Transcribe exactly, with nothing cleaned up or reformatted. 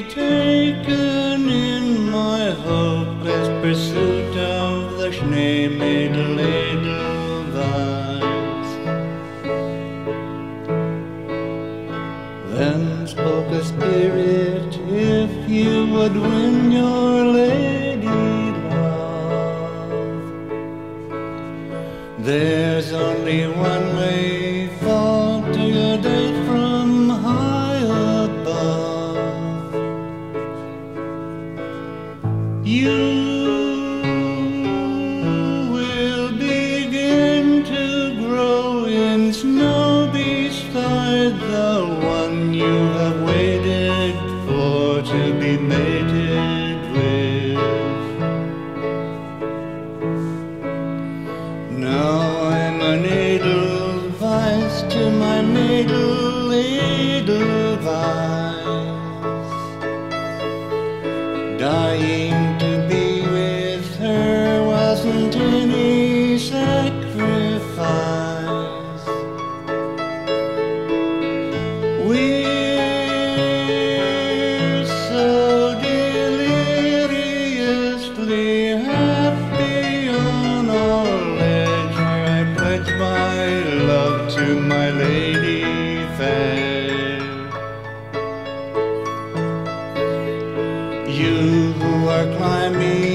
taken in my hopeless pursuit of the Schneemädel-Edelweiss. Then spoke a spirit, if you would win your lady love, there's only one way, fall to your death from high above. You will begin to grow in snow beside the one you have waited for to be mated with. Now I'm an Edelweiss to my maidel Edelweiss, dying to be with her wasn't any sacrifice. We're so deliriously happy on our ledge, where I pledge my love to my lady fair. You who are climbing